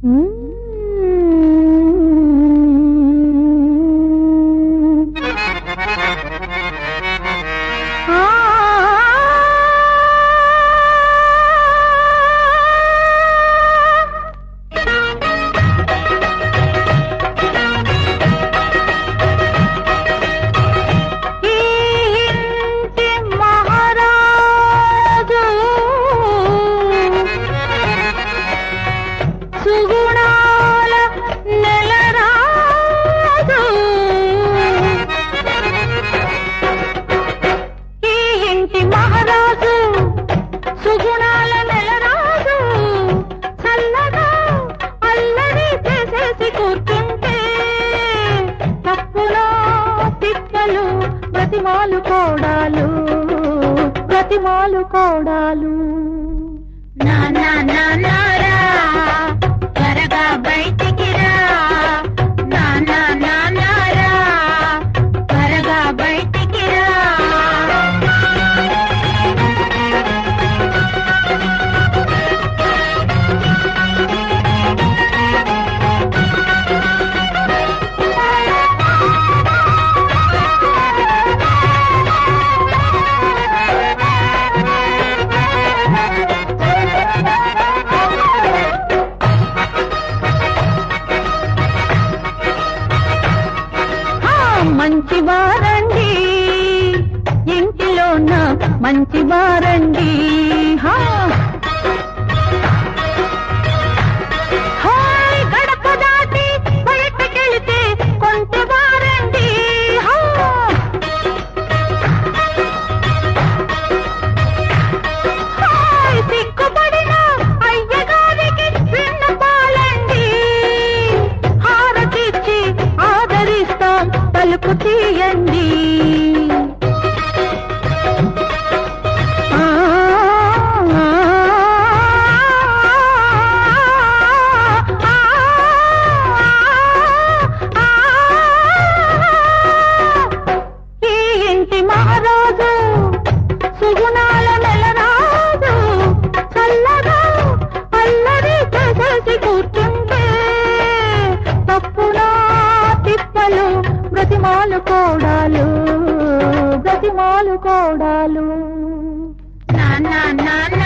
సుగుణాల నెలరాజు ఈ ఇంటి మహారాజు సుగుణాల నెలరాజు చల్లగా అల్లరి చేసేసి కూర్చుంటే తప్పులో తిక్కలు బ్రతిమాలు కోడాలు నా నా నా నారా త్వరగా బయటికి రా నా నా నా నారా త్వరగా బయటికి రా మంచివారండి ఇంటిలోన మంచివారండి హాయ్ గడప దాటి బయటకెళితే కొంటవారండి హాయ్ సిగ్గుపడిన అయ్యగారికి విన్నపాలండి హారతిచ్చి ఆదరిస్తాం తలుపు తీయండి ఈ ఇంటి మహారాజు సుగుణాల నెలరాజు చల్లగా అల్లరి చేసేసి కూర్చుంటే తప్పునా తిప్పలు బ్రతిమాలు కోడాలు నా నా నా